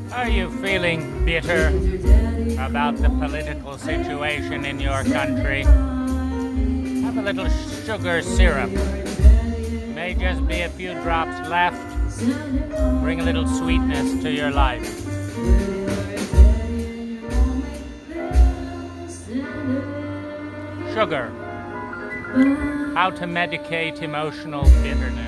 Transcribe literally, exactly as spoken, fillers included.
Are you feeling bitter about the political situation in your country? Have a little sugar syrup. May just be a few drops left. Bring a little sweetness to your life. Sugar. How to medicate emotional bitterness.